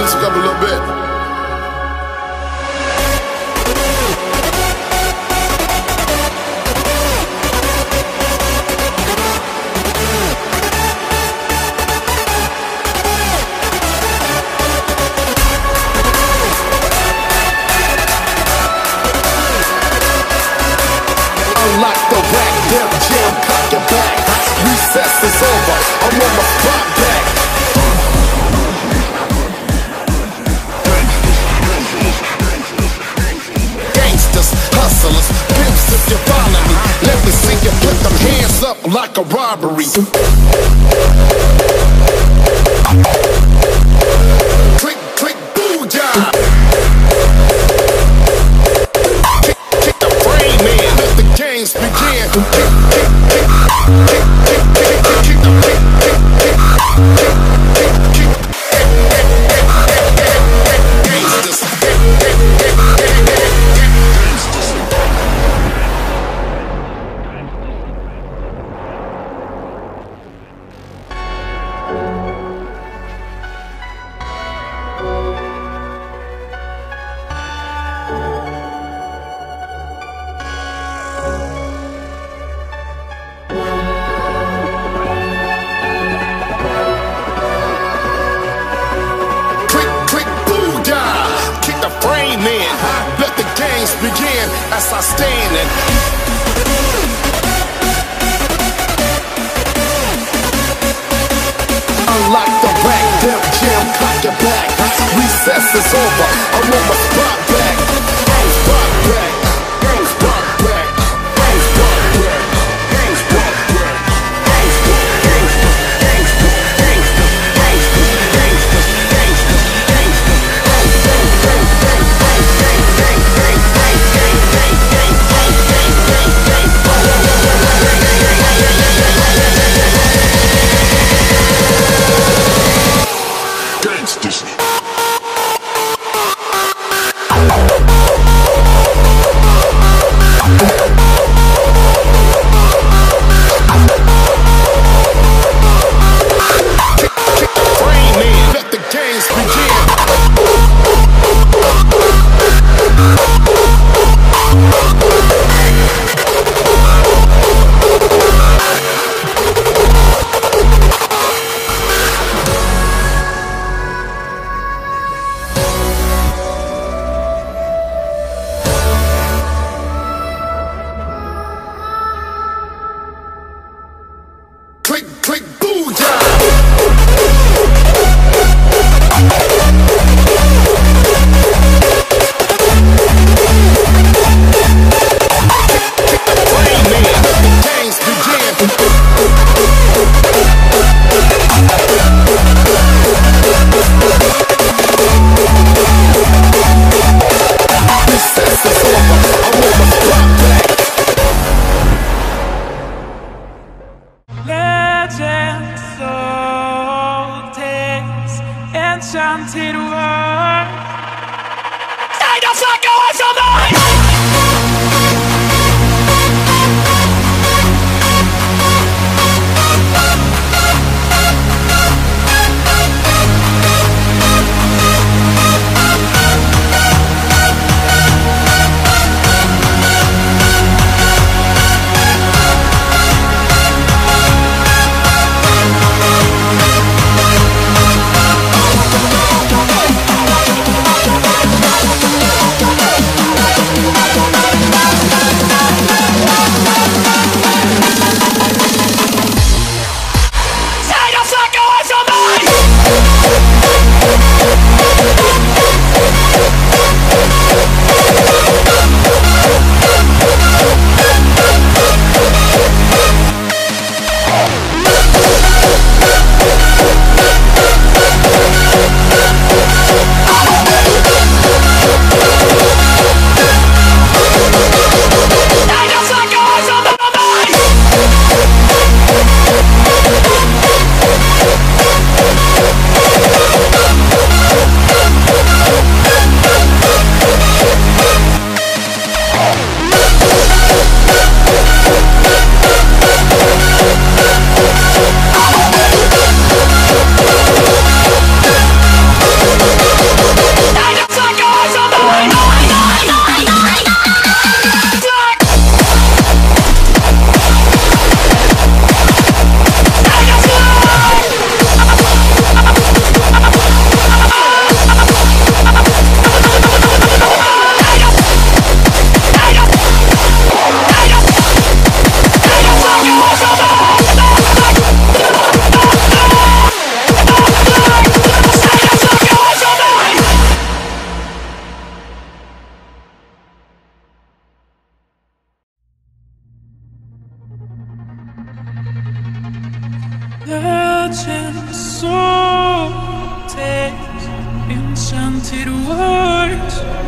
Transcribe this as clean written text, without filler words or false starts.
music up a little bit. Unlock the rack, Def Jam, cock your back. Recess is over, I'm on my spot back. Gangsters, hustlers, pimps if you follow me. Let me see you put them hands up like a robbery. Click, click, booyah. Kick the frame in, let the games begin. Let the games begin as I stand and unlock the rack, Def Jam, cock your back. Recess is over, I'm on my spot back. Spot back, spot back, spot back, spot back. Click, click, booyah! Legends of tales, enchanted world. Stay the fuck away from me! Legends, so tales, enchanted words.